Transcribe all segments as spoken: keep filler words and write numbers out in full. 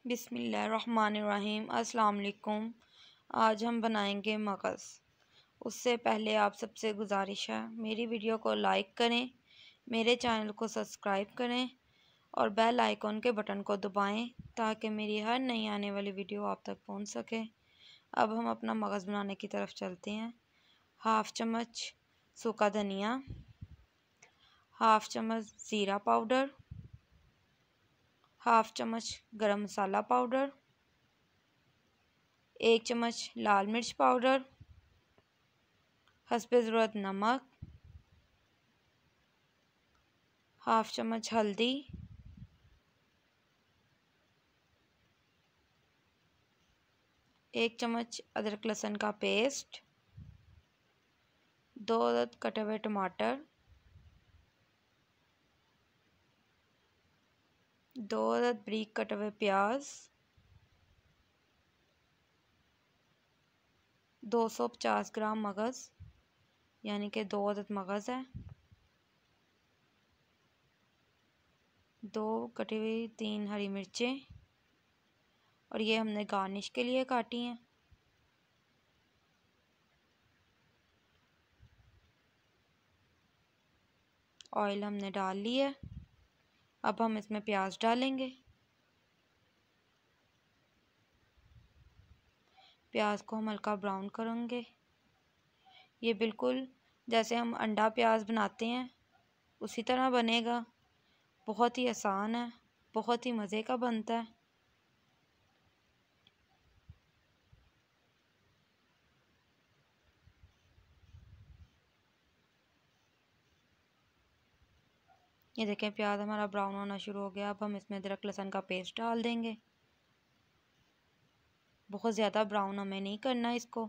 बिस्मिल्लाहिर्रहमानिर्रहीम। अस्सलाम वालेकुम। आज हम बनाएंगे मगज़। उससे पहले आप सबसे गुजारिश है मेरी वीडियो को लाइक करें, मेरे चैनल को सब्सक्राइब करें और बेल आइकॉन के बटन को दबाएं ताकि मेरी हर नई आने वाली वीडियो आप तक पहुंच सके। अब हम अपना मगज़ बनाने की तरफ चलते हैं। हाफ़ चम्मच सूखा धनिया, हाफ़ चम्मच ज़ीरा पाउडर, हाफ़ चम्मच गरम मसाला पाउडर, एक चम्मच लाल मिर्च पाउडर, हस्बे ज़रूरत नमक, हाफ़ चम्मच हल्दी, एक चम्मच अदरक लहसुन का पेस्ट, दो अदद कटे हुए टमाटर, दो अदद बारीक कटे हुए प्याज, दो सौ पचास ग्राम मगज़ यानी कि दो अदद मगज़ है, दो कटी हुई तीन हरी मिर्चें और ये हमने गार्निश के लिए काटी हैं। ऑयल हमने डाल लिया। अब हम इसमें प्याज डालेंगे। प्याज को हम हल्का ब्राउन करेंगे। ये बिल्कुल जैसे हम अंडा प्याज बनाते हैं उसी तरह बनेगा। बहुत ही आसान है, बहुत ही मज़े का बनता है। ये देखें प्याज हमारा ब्राउन होना शुरू हो गया। अब हम इसमें अदरक लहसुन का पेस्ट डाल देंगे। बहुत ज़्यादा ब्राउन हमें नहीं करना इसको।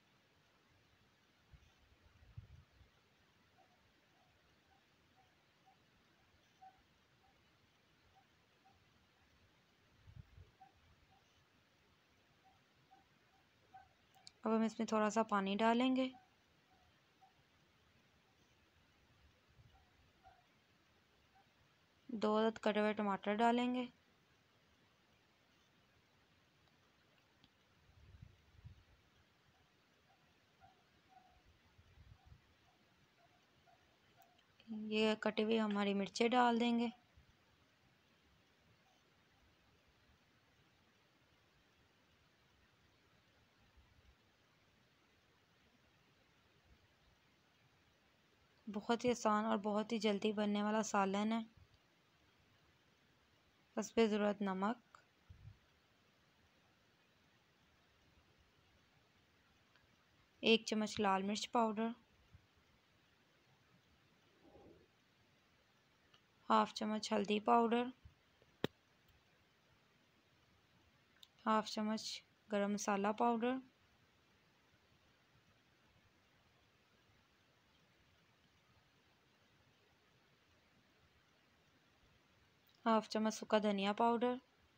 अब हम इसमें थोड़ा सा पानी डालेंगे। दो अदद कटे हुए टमाटर डालेंगे। ये कटी हुई हमारी मिर्चें डाल देंगे। बहुत ही आसान और बहुत ही जल्दी बनने वाला सालन है। हस्बे ज़रूरत नमक, एक चम्मच लाल मिर्च पाउडर, हाफ चम्मच हल्दी पाउडर, हाफ चम्मच गरम मसाला पाउडर, हाफ चम्मच सूखा धनिया पाउडर,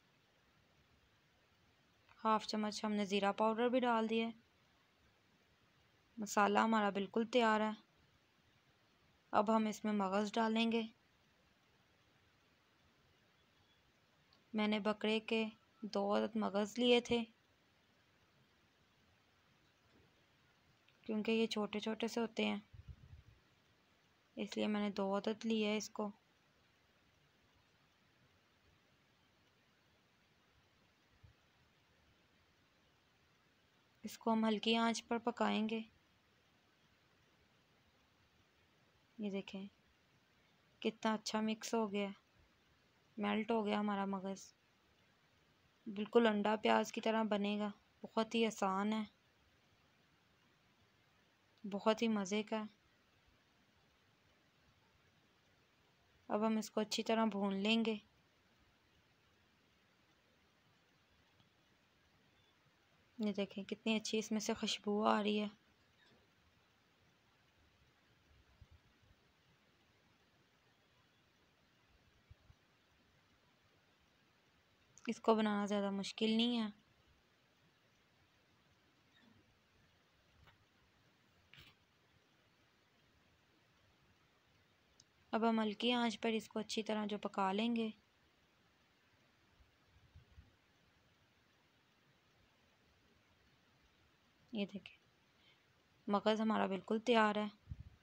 हाफ चम्मच हमने ज़ीरा पाउडर भी डाल दिया। मसाला हमारा बिल्कुल तैयार है। अब हम इसमें मगज़ डालेंगे। मैंने बकरे के दो अदद मगज़ लिए थे क्योंकि ये छोटे छोटे से होते हैं, इसलिए मैंने दो अदद लिए है इसको। इसको हम हल्की आंच पर पकाएंगे। ये देखें कितना अच्छा मिक्स हो गया, मेल्ट हो गया हमारा मगज़। बिल्कुल अंडा प्याज की तरह बनेगा। बहुत ही आसान है, बहुत ही मज़े का है। अब हम इसको अच्छी तरह भून लेंगे। ये देखें कितनी अच्छी इसमें से खुशबू आ रही है। इसको बनाना ज़्यादा मुश्किल नहीं है। अब हम हल्की आंच पर इसको अच्छी तरह जो पका लेंगे। ये देखिए मगज़ हमारा बिल्कुल तैयार है।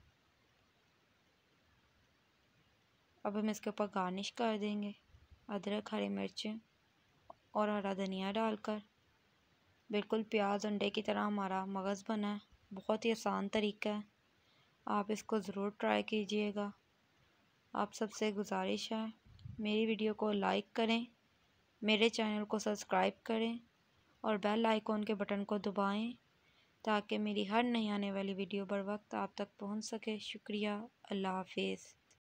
अब हम इसके ऊपर गार्निश कर देंगे अदरक, हरी मिर्चें और हरा धनिया डालकर। बिल्कुल प्याज अंडे की तरह हमारा मगज़ बना है। बहुत ही आसान तरीका है, आप इसको ज़रूर ट्राई कीजिएगा। आप सबसे गुजारिश है मेरी वीडियो को लाइक करें, मेरे चैनल को सब्सक्राइब करें और बेल आइकॉन के बटन को दबाएं ताकि मेरी हर नई आने वाली वीडियो बर वक्त आप तक पहुंच सके। शुक्रिया। अल्लाह हाफिज़।